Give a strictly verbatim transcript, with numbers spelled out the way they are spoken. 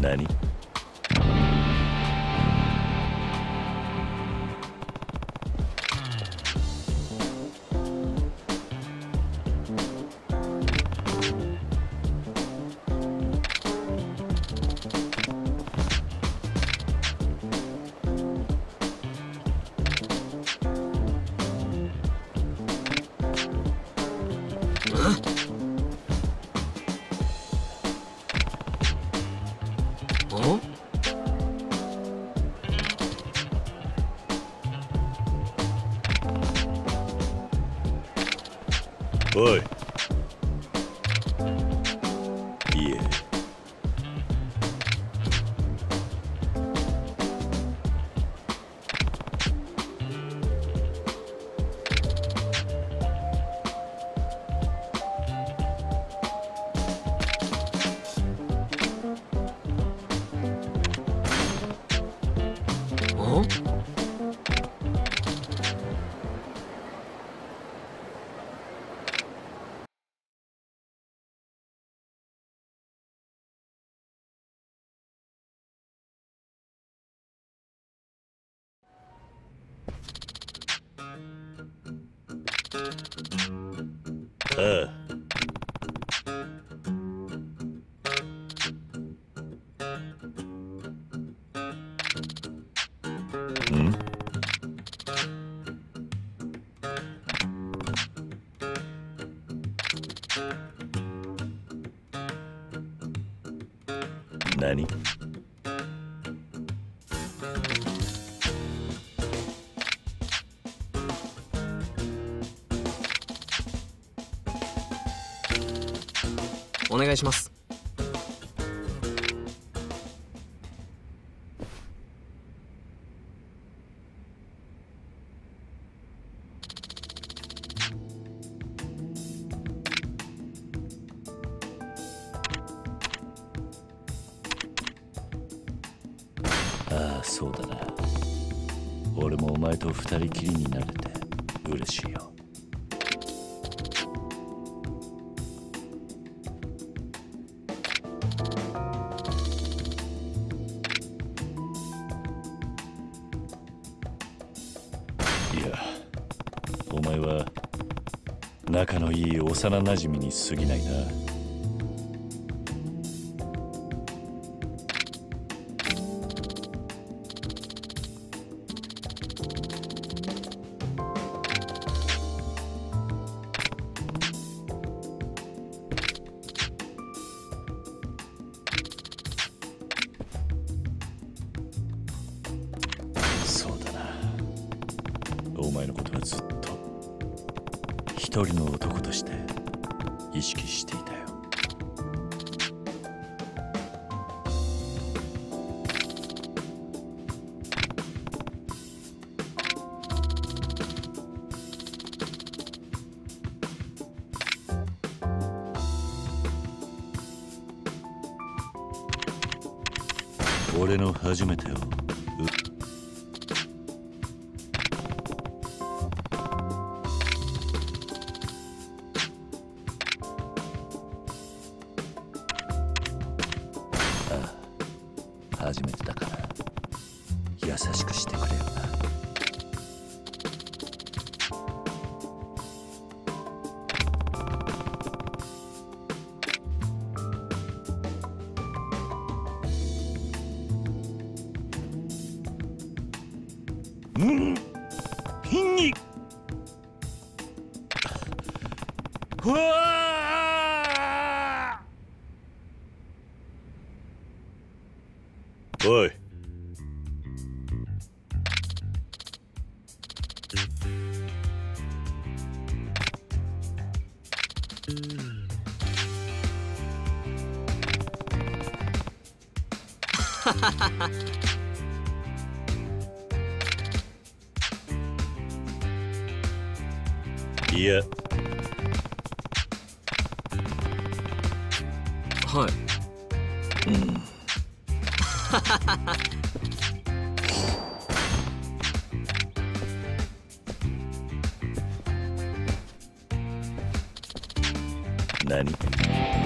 何？おい。いえ。 お？ ああ。ん？何？ お願いします。 ああ、そうだな。俺もお前と二人きりになれて嬉しいよ。いや、お前は仲のいい幼なじみに過ぎないな。お前のことはずっと一人の男として意識していたよ。俺の初めてを初めてだから優しくしてくれよな。うんひんにうわーおいいやはい。 うん何？